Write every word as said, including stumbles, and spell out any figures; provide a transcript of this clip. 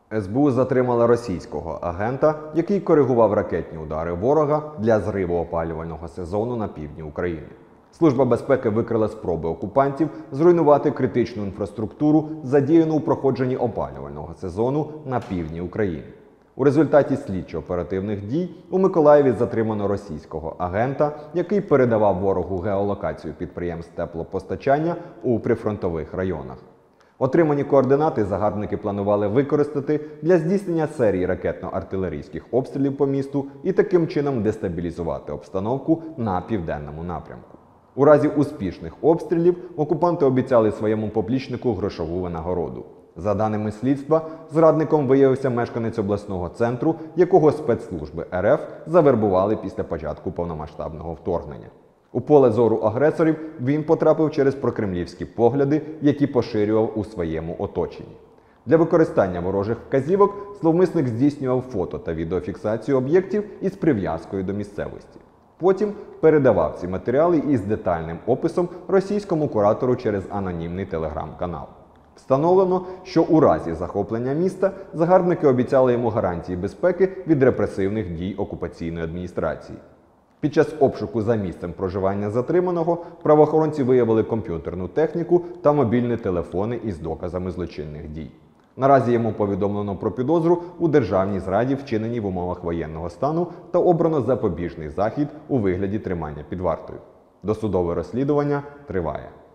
ес бе у затримала російського агента, який коригував ракетні удари ворога для зриву опалювального сезону на півдні України. Служба безпеки викрила спроби окупантів зруйнувати критичну інфраструктуру, задіяну у проходженні опалювального сезону на півдні України. У результаті слідчо-оперативних дій у Миколаєві затримано російського агента, який передавав ворогу геолокацію підприємств теплопостачання у прифронтових районах. Отримані координати загарбники планували використати для здійснення серії ракетно-артилерійських обстрілів по місту і таким чином дестабілізувати обстановку на південному напрямку. У разі успішних обстрілів окупанти обіцяли своєму поплічнику грошову винагороду. За даними слідства, зрадником виявився мешканець обласного центру, якого спецслужби ер еф завербували після початку повномасштабного вторгнення. У поле зору агресорів він потрапив через прокремлівські погляди, які поширював у своєму оточенні. Для використання ворожих вказівок зловмисник здійснював фото та відеофіксацію об'єктів із прив'язкою до місцевості. Потім передавав ці матеріали із детальним описом російському куратору через анонімний телеграм-канал. Встановлено, що у разі захоплення міста загарбники обіцяли йому гарантії безпеки від репресивних дій окупаційної адміністрації. Під час обшуку за місцем проживання затриманого правоохоронці виявили комп'ютерну техніку та мобільні телефони із доказами злочинних дій. Наразі йому повідомлено про підозру у державній зраді, вчиненій в умовах воєнного стану, та обрано запобіжний захід у вигляді тримання під вартою. Досудове розслідування триває.